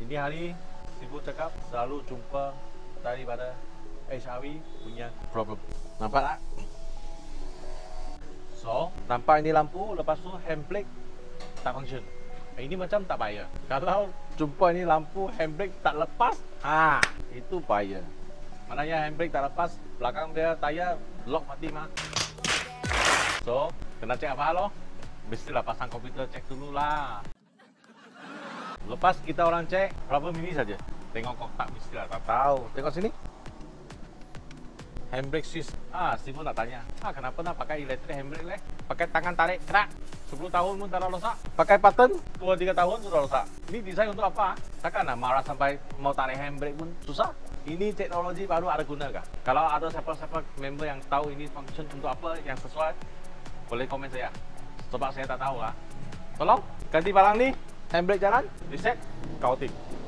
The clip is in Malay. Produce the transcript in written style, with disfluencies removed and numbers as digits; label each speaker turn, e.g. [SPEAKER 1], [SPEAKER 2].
[SPEAKER 1] Ini hari Sibu cakap selalu jumpa daripada HRV punya problem. Nampak tak? So, nampak ini lampu, lepas tu handbrake tak function. Ini macam tak bahaya. Kalau jumpa ini lampu handbrake tak lepas, itu bahaya. Maknanya handbrake tak lepas, belakang dia tayar lock mati mah. So, kena cek apa lo? Mestilah pasang komputer cek dulu lah. Lepas kita orang cek, problem ini saja. Tengok kotak mestilah tak tahu. Tengok sini. Handbrake switch. Sibu nak tanya. Kenapa nak pakai elektrik handbrake leh? Pakai tangan tarik, kerak. 10 tahun pun tak rosak. Pakai pattern, 2-3 tahun sudah rosak. Ini desain untuk apa? Takkan nak marah sampai mau tarik handbrake pun susah. Ini teknologi baru ada guna kah? Kalau ada siapa-siapa member yang tahu ini function untuk apa yang sesuai, boleh komen saya. Sebab saya tak tahu lah. Tolong ganti barang ni, handbrake jalan, reset, kau tik.